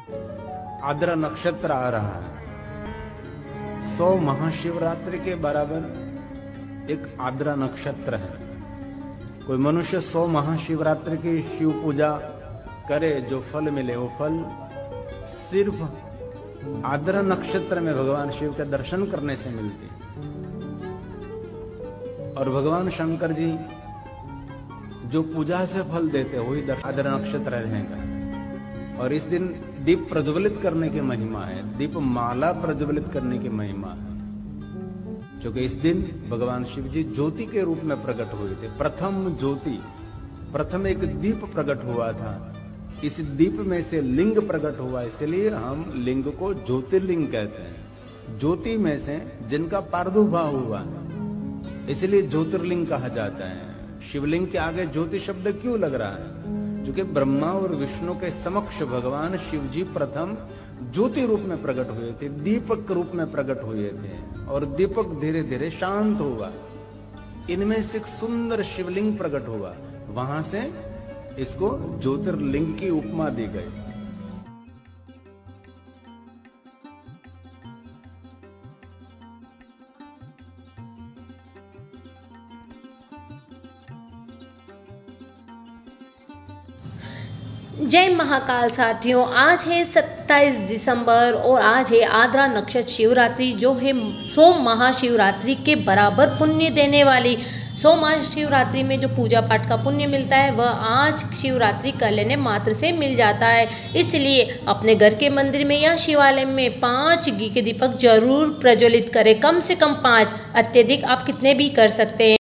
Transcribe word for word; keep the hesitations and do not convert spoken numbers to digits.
आद्रा नक्षत्र आ रहा है। सौ महाशिवरात्रि के बराबर एक आद्रा नक्षत्र है। कोई मनुष्य सौ महाशिवरात्रि की शिव पूजा करे, जो फल मिले वो फल सिर्फ आद्रा नक्षत्र में भगवान शिव के दर्शन करने से मिलती। और भगवान शंकर जी जो पूजा से फल देते वही आद्रा नक्षत्र रहेगा। और इस दिन दीप प्रज्वलित करने की महिमा है, दीप माला प्रज्वलित करने की महिमा है, क्योंकि इस दिन भगवान शिव जी ज्योति के रूप में प्रकट हुए थे। प्रथम ज्योति, प्रथम एक दीप प्रकट हुआ था। इस दीप में से लिंग प्रकट हुआ, इसलिए हम लिंग को ज्योतिर्लिंग कहते हैं। ज्योति में से जिनका प्रादुर्भाव हुआ, इसलिए ज्योतिर्लिंग कहा जाता है। शिवलिंग के आगे ज्योति शब्द क्यों लग रहा है? क्योंकि ब्रह्मा और विष्णु के समक्ष भगवान शिव जी प्रथम ज्योति रूप में प्रकट हुए थे, दीपक रूप में प्रकट हुए थे। और दीपक धीरे धीरे शांत हुआ, इनमें से एक सुंदर शिवलिंग प्रकट हुआ। वहां से इसको ज्योतिर्लिंग की उपमा दी गई। जय महाकाल साथियों, आज है सत्ताईस दिसंबर और आज है आद्रा नक्षत्र शिवरात्रि, जो है सौ महाशिवरात्रि के बराबर पुण्य देने वाली। सौ महाशिवरात्रि में जो पूजा पाठ का पुण्य मिलता है वह आज शिवरात्रि कर लेने मात्र से मिल जाता है। इसलिए अपने घर के मंदिर में या शिवालय में पांच घी के दीपक जरूर प्रज्वलित करें, कम से कम पांच, अत्यधिक आप कितने भी कर सकते हैं।